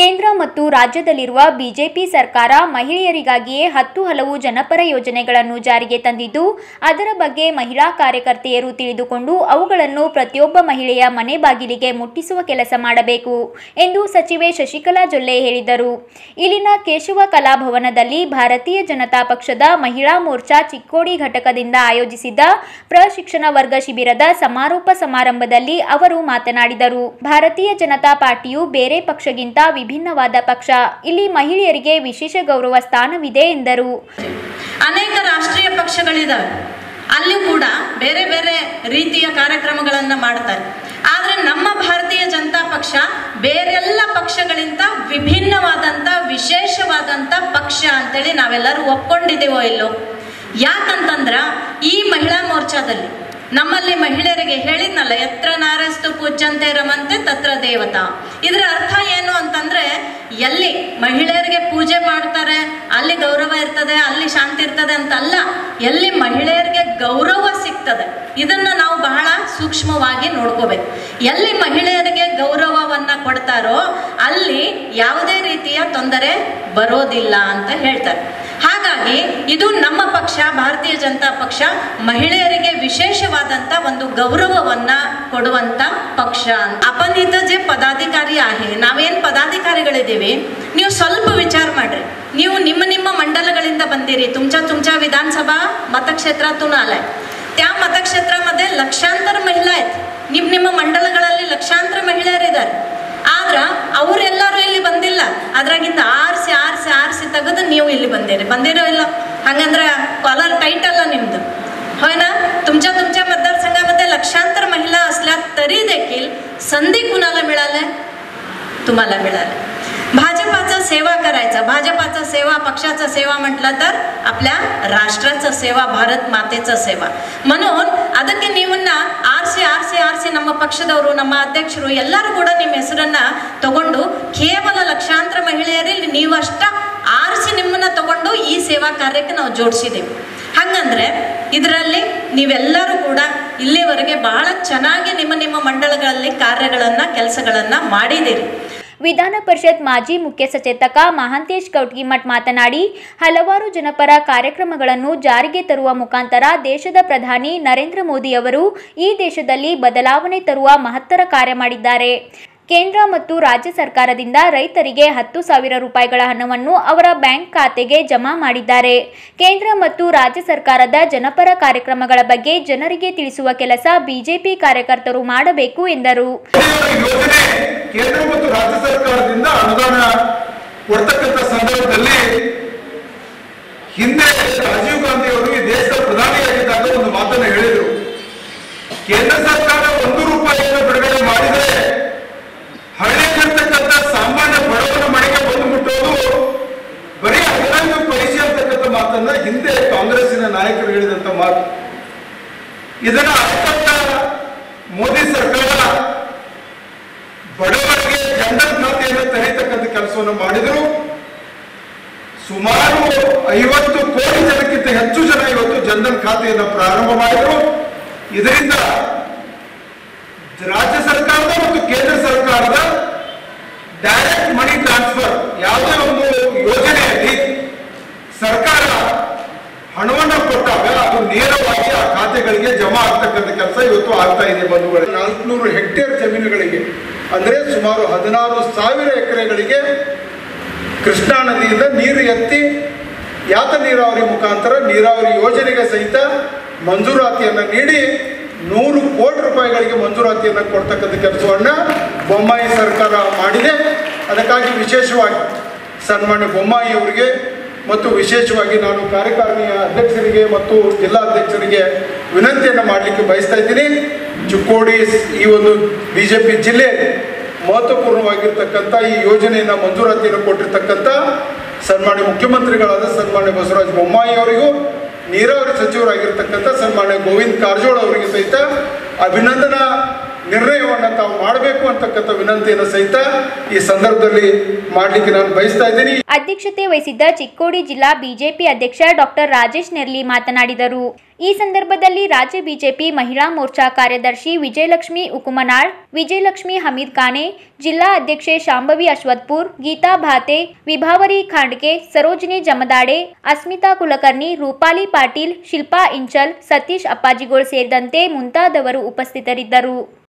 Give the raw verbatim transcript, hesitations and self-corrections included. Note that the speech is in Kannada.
ಕೇಂದ್ರ ಮತ್ತು ರಾಜ್ಯದಲ್ಲಿರುವ ಬಿಜೆಪಿ ಸರ್ಕಾರ ಮಹಿಳೆಯರಿಗಾಗಿಯೇ ಹತ್ತು ಹಲವು ಜನಪರ ಯೋಜನೆಗಳನ್ನು ಜಾರಿಗೆ ತಂದಿದ್ದು, ಅದರ ಬಗ್ಗೆ ಮಹಿಳಾ ಕಾರ್ಯಕರ್ತೆಯರು ತಿಳಿದುಕೊಂಡು ಅವುಗಳನ್ನು ಪ್ರತಿಯೊಬ್ಬ ಮಹಿಳೆಯ ಮನೆ ಬಾಗಿಲಿಗೆ ಮುಟ್ಟಿಸುವ ಕೆಲಸ ಮಾಡಬೇಕು ಎಂದು ಸಚಿವೆ ಶಶಿಕಲಾ ಜೊಲ್ಲೆ ಹೇಳಿದರು. ಇಲ್ಲಿನ ಕೇಶವ ಕಲಾಭವನದಲ್ಲಿ ಭಾರತೀಯ ಜನತಾ ಪಕ್ಷದ ಮಹಿಳಾ ಮೋರ್ಚಾ ಚಿಕ್ಕೋಡಿ ಘಟಕದಿಂದ ಆಯೋಜಿಸಿದ್ದ ಪ್ರಶಿಕ್ಷಣ ವರ್ಗ ಶಿಬಿರದ ಸಮಾರೋಪ ಸಮಾರಂಭದಲ್ಲಿ ಅವರು ಮಾತನಾಡಿದರು. ಭಾರತೀಯ ಜನತಾ ಪಾರ್ಟಿಯು ಬೇರೆ ಪಕ್ಷಗಿಂತ ವಿಭಿನ್ನವಾದ ಪಕ್ಷ. ಇಲ್ಲಿ ಮಹಿಳೆಯರಿಗೆ ವಿಶೇಷ ಗೌರವ ಸ್ಥಾನವಿದೆ ಎಂದರು. ಅನೇಕ ರಾಷ್ಟ್ರೀಯ ಪಕ್ಷಗಳಿದಾವೆ, ಅಲ್ಲಿ ಕೂಡ ಬೇರೆ ಬೇರೆ ರೀತಿಯ ಕಾರ್ಯಕ್ರಮಗಳನ್ನು ಮಾಡ್ತಾರೆ. ಆದರೆ ನಮ್ಮ ಭಾರತೀಯ ಜನತಾ ಪಕ್ಷ ಬೇರೆಲ್ಲ ಪಕ್ಷಗಳಿಂದ ವಿಭಿನ್ನವಾದಂಥ ವಿಶೇಷವಾದಂಥ ಪಕ್ಷ ಅಂತೇಳಿ ನಾವೆಲ್ಲರೂ ಒಪ್ಕೊಂಡಿದ್ದೀವೋ ಇಲ್ಲೋ. ಯಾಕಂತಂದ್ರೆ ಈ ಮಹಿಳಾ ಮೋರ್ಚಾದಲ್ಲಿ ನಮ್ಮಲ್ಲಿ ಮಹಿಳೆಯರಿಗೆ ಹೇಳಿದ್ನಲ್ಲ, ಎತ್ರ ನಾರಸ್ತು ಪೂಜ್ಯಂತೆ ರಮಂತೆ ತತ್ರ ದೇವತಾ. ಇದರ ಅರ್ಥ ಏನು ಅಂತಂದ್ರೆ, ಎಲ್ಲಿ ಮಹಿಳೆಯರಿಗೆ ಪೂಜೆ ಮಾಡ್ತಾರೆ ಅಲ್ಲಿ ಗೌರವ ಇರ್ತದೆ, ಅಲ್ಲಿ ಶಾಂತಿ ಇರ್ತದೆ ಅಂತ ಅಲ್ಲ, ಎಲ್ಲಿ ಮಹಿಳೆಯರಿಗೆ ಗೌರವ ಸಿಗ್ತದೆ ಇದನ್ನ ನಾವು ಬಹಳ ಸೂಕ್ಷ್ಮವಾಗಿ ನೋಡ್ಕೋಬೇಕು. ಎಲ್ಲಿ ಮಹಿಳೆಯರಿಗೆ ಗೌರವವನ್ನ ಕೊಡ್ತಾರೋ ಅಲ್ಲಿ ಯಾವುದೇ ರೀತಿಯ ತೊಂದರೆ ಬರೋದಿಲ್ಲ ಅಂತ ಹೇಳ್ತಾರೆ. ಹಾಗಾಗಿ ಇದು ನಮ್ಮ ಪಕ್ಷ ಭಾರತೀಯ ಜನತಾ ಪಕ್ಷ ಮಹಿಳೆಯರಿಗೆ ವಿಶೇಷವಾದಂತ ಒಂದು ಗೌರವವನ್ನ ಕೊಡುವಂತ ಪಕ್ಷ. ಅಪನಿತ ಜೆ ಪದಾಧಿಕಾರಿ आहे, ನಾವೇನ್ ಪದಾಧಿಕಾರಿಗಳಿದ್ದೀವಿ, ನೀವು ಸ್ವಲ್ಪ ವಿಚಾರ ಮಾಡ್ರಿ. ನೀವು ನಿಮ್ಮ ನಿಮ್ಮ ಮಂಡಲಗಳಿಂದ ಬಂದಿರಿ, तुमच्या तुमच्या विधानसभा मतक्षेत्रातून आलाय. त्या मतक्षेत्रामध्ये लक्षांतर महिला आहेत, ನಿಮ್ಮ ನಿಮ್ಮ ಮಂಡಲಗಳಲ್ಲಿ ಲಕ್ಷಾಂತರ ಮಹಿಳೆಯರಿದ್ದಾರೆ. ಆದ್ರ ಅವರೆಲ್ಲರೂ ಇಲ್ಲಿ ಬಂದಿಲ್ಲ, ಅದ್ರಾಗಿಂದ ಆರಿಸಿ ಆರಿಸಿ ಆರಿಸಿ ತೆಗೆದು ನೀವು ಇಲ್ಲಿ ಬಂದಿರಿ. ಬಂದಿರೋ ಇಲ್ಲ ಹಂಗಂದ್ರೆ कॉलर टाईट अಲ್ಲ निम्मद, होय ना. तुमच्या तुमच्या मतदारसंघामध्ये लक्षांतर महिला असल्या तरी देखील संधी कुणाला मिळाले? तुम्हाला मिळाले. भाजपाचा सेवा करायचा, भाजपाचा सेवा पक्षाचा सेवा म्हटलं तर आपल्या राष्ट्राचा सेवा, भारत मातेचा सेवा. म्हणून ಅದಕ್ಕೆ ನೀವನ್ನ ಆರ್ಸಿ ಆರ್ಸಿ ಆರ್ಸಿ ನಮ್ಮ ಪಕ್ಷದವರು ನಮ್ಮ ಅಧ್ಯಕ್ಷರು ಎಲ್ಲರೂ ಕೂಡ ನಿಮ್ಮ ಹೆಸರನ್ನ ತಗೊಂಡು ಕೇವಲ ಲಕ್ಷಾಂತರ ಮಹಿಳೆಯರಲ್ಲಿ ನೀವಷ್ಟ ಆರ್ಸಿ ನಿಮ್ಮನ್ನ ತಗೊಂಡು ಈ ಸೇವಾ ಕಾರ್ಯಕ್ಕೆ ನಾವು ಜೋಡಿಸಿದ್ದೇವೆ. ಹಾಗಂದ್ರೆ ಇದರಲ್ಲಿ ನೀವೆಲ್ಲರೂ ಕೂಡ ಇಲ್ಲಿವರೆಗೆ ಬಹಳ ಚೆನ್ನಾಗಿ ನಿಮ್ಮ ನಿಮ್ಮ ಮಂಡಳಗಳಲ್ಲಿ ಕಾರ್ಯಗಳನ್ನ ಕೆಲಸಗಳನ್ನ ಮಾಡಿದಿರಿ. ವಿಧಾನ ಪರಿಷತ್ ಮಾಜಿ ಮುಖ್ಯ ಸಚೇತಕ ಮಹಾಂತೇಶ್ ಕೌಟ್ಗಿಮಠ್ ಮಾತನಾಡಿ, ಹಲವಾರು ಜನಪರ ಕಾರ್ಯಕ್ರಮಗಳನ್ನು ಜಾರಿಗೆ ತರುವ ಮುಖಾಂತರ ದೇಶದ ಪ್ರಧಾನಿ ನರೇಂದ್ರ ಮೋದಿ ಅವರು ಈ ದೇಶದಲ್ಲಿ ಬದಲಾವಣೆ ತರುವ ಮಹತ್ತರ ಕಾರ್ಯ ಮಾಡಿದ್ದಾರೆ. ಕೇಂದ್ರ ಮತ್ತು ರಾಜ್ಯ ಸರ್ಕಾರದಿಂದ ರೈತರಿಗೆ ಹತ್ತು ಸಾವಿರ ರೂಪಾಯಿಗಳ ಹಣವನ್ನು ಅವರ ಬ್ಯಾಂಕ್ ಖಾತೆಗೆ ಜಮಾ ಮಾಡಿದ್ದಾರೆ. ಕೇಂದ್ರ ಮತ್ತು ರಾಜ್ಯ ಸರ್ಕಾರದ ಜನಪರ ಕಾರ್ಯಕ್ರಮಗಳ ಬಗ್ಗೆ ಜನರಿಗೆ ತಿಳಿಸುವ ಕೆಲಸ ಬಿಜೆಪಿ ಕಾರ್ಯಕರ್ತರು ಮಾಡಬೇಕು ಎಂದರು. ಕೇಂದ್ರ ಮತ್ತು ರಾಜ್ಯ ಸರ್ಕಾರದಿಂದ ಅನುದಾನ ಕೊಡ್ತಕ್ಕಂಥ ಸಂದರ್ಭದಲ್ಲಿ ಹಿಂದೆ ರಾಜೀವ್ ಗಾಂಧಿ ಅವರು ಈ ದೇಶದ ಪ್ರಧಾನಿಯಾಗಿದ್ದಾಗ ಒಂದು ಮಾತನ್ನು ಹೇಳಿದರು. ಕೇಂದ್ರ ಸರ್ಕಾರ ಒಂದು ರೂಪಾಯಿಯನ್ನು ಬಿಡುಗಡೆ ಮಾಡಿದರೆ ಹಳ್ಳಿಯಲ್ಲಿರ್ತಕ್ಕಂಥ ಸಾಮಾನ್ಯ ಬಡವರ ಮನೆಗೆ ಬಂದು ಮುಟ್ಟೋದು ಬರೀ ಹದಿನೈದು ಪೈಸೆ ಅಂತಕ್ಕಂಥ ಮಾತನ್ನ ಹಿಂದೆ ಕಾಂಗ್ರೆಸ್ಸಿನ ನಾಯಕರು ಹೇಳಿದಂತ ಮಾತು. ಇದನ್ನ ಅರ್ಥಕ್ಕ ಮೋದಿ ಸರ್ಕಾರ ಬಡವರಿಗೆ ಜನಧನ್ ಖಾತೆಯನ್ನು ತೆರೆಯತಕ್ಕಂಥ ಕೆಲಸವನ್ನು ಮಾಡಿದರು. ಸುಮಾರು ಐವತ್ತು ಕೋಟಿ ಜನಕ್ಕಿಂತ ಹೆಚ್ಚು ಜನ ಇವತ್ತು ಜನಧನ್ ಖಾತೆಯನ್ನು ಪ್ರಾರಂಭ ಮಾಡಿದರು. ಇದರಿಂದ ರಾಜ್ಯ ಸರ್ಕಾರದ ಮತ್ತು ಕೇಂದ್ರ ಸರ್ಕಾರದ ಡೈರೆಕ್ಟ್ ಮನಿ ಟ್ರಾನ್ಸ್ಫರ್ ಯಾವುದೇ ಒಂದು ಯೋಜನೆಯಲ್ಲಿ ಸರ್ಕಾರ ಹಣವನ್ನು ಕೊಟ್ಟಾಗ ಅದು ನೇರವಾಗಿ ಆ ಖಾತೆಗಳಿಗೆ ಜಮಾ ಆಗ್ತಕ್ಕಂಥ ಕೆಲಸ ಇವತ್ತು ಆಗ್ತಾ ಇದೆ. ಬಂಧುಗಳು, ನಾಲ್ಕುನೂರು ಹೆಕ್ಟೇರ್ ಜಮೀನುಗಳಿಗೆ ಅಂದ್ರೆ ಸುಮಾರು ಹದಿನಾರು ಸಾವಿರ ಎಕರೆಗಳಿಗೆ ಕೃಷ್ಣಾ ನದಿಯಿಂದ ನೀರು ಎತ್ತಿ ಯಾತ ನೀರಾವರಿ ಮುಖಾಂತರ ನೀರಾವರಿ ಯೋಜನೆಗೆ ಸಹಿತ ಮಂಜೂರಾತಿಯನ್ನು ನೀಡಿ ನೂರು ಕೋಟಿ ರೂಪಾಯಿಗಳಿಗೆ ಮಂಜೂರಾತಿಯನ್ನು ಕೊಡ್ತಕ್ಕಂಥ ಕೆಲಸವನ್ನ ಬೊಮ್ಮಾಯಿ ಸರ್ಕಾರ ಮಾಡಿದೆ. ಅದಕ್ಕಾಗಿ ವಿಶೇಷವಾಗಿ ಸನ್ಮಾನ್ಯ ಬೊಮ್ಮಾಯಿ ಅವರಿಗೆ ಮತ್ತು ವಿಶೇಷವಾಗಿ ನಾನು ಕಾರ್ಯಕಾರಿಣಿಯ ಅಧ್ಯಕ್ಷರಿಗೆ ಮತ್ತು ಜಿಲ್ಲಾಧ್ಯಕ್ಷರಿಗೆ ವಿನಂತಿಯನ್ನು ಮಾಡಲಿಕ್ಕೆ ಬಯಸ್ತಾ ಇದ್ದೀನಿ. ಚಿಕ್ಕೋಡಿ ಈ ಒಂದು ಬಿಜೆಪಿ ಜಿಲ್ಲೆ ಮಹತ್ವಪೂರ್ಣವಾಗಿರ್ತಕ್ಕಂಥ ಈ ಯೋಜನೆಯನ್ನು ಮಂಜೂರಾತಿಯನ್ನು ಕೊಟ್ಟಿರ್ತಕ್ಕಂಥ ಸನ್ಮಾನ್ಯ ಮುಖ್ಯಮಂತ್ರಿಗಳಾದ ಸನ್ಮಾನ್ಯ ಬಸವರಾಜ ಬೊಮ್ಮಾಯಿ ಅವರಿಗೂ ನೀರಾವರಿ ಸಚಿವರಾಗಿರ್ತಕ್ಕಂಥ ಸನ್ಮಾನ್ಯ ಗೋವಿಂದ ಕಾರಜೋಳ ಅವರಿಗೆ ಸಹಿತ ಅಭಿನಂದನಾ ನಿರ್ಣಯವನ್ನು ತಾವು ಮಾಡಬೇಕು ಅಂತಕ್ಕಂಥ ವಿನಂತಿಯನ್ನು ಸಹಿತ ಈ ಸಂದರ್ಭದಲ್ಲಿ ಮಾಡಲಿಕ್ಕೆ ನಾನು ಬಯಸ್ತಾ ಇದ್ದೀನಿ. ಅಧ್ಯಕ್ಷತೆ ವಹಿಸಿದ್ದ ಚಿಕ್ಕೋಡಿ ಜಿಲ್ಲಾ ಬಿಜೆಪಿ ಅಧ್ಯಕ್ಷ ಡಾಕ್ಟರ್ ರಾಜೇಶ್ ನೆರ್ಲಿ ಮಾತನಾಡಿದರು. ಈ ಸಂದರ್ಭದಲ್ಲಿ ರಾಜ್ಯ ಬಿಜೆಪಿ ಮಹಿಳಾ ಮೋರ್ಚಾ ಕಾರ್ಯದರ್ಶಿ ವಿಜಯಲಕ್ಷ್ಮಿ ಉಕುಮನಾಳ್, ವಿಜಯಲಕ್ಷ್ಮಿ ಹಮೀದ್ ಖಾನೆ, ಜಿಲ್ಲಾ ಅಧ್ಯಕ್ಷೆ ಶಾಂಭವಿ ಅಶ್ವತ್ಪುರ್, ಗೀತಾ ಭಾತೆ, ವಿಭಾವರಿ ಖಾಂಡ್ಕೆ, ಸರೋಜಿನಿ ಜಮದಾಡೆ, ಅಸ್ಮಿತಾ ಕುಲಕರ್ಣಿ, ರೂಪಾಲಿ ಪಾಟೀಲ್, ಶಿಲ್ಪಾ ಇಂಚಲ್, ಸತೀಶ್ ಅಪ್ಪಾಜಿಗೋಳ್ ಸೇರಿದಂತೆ ಮುಂತಾದವರು ಉಪಸ್ಥಿತರಿದ್ದರು.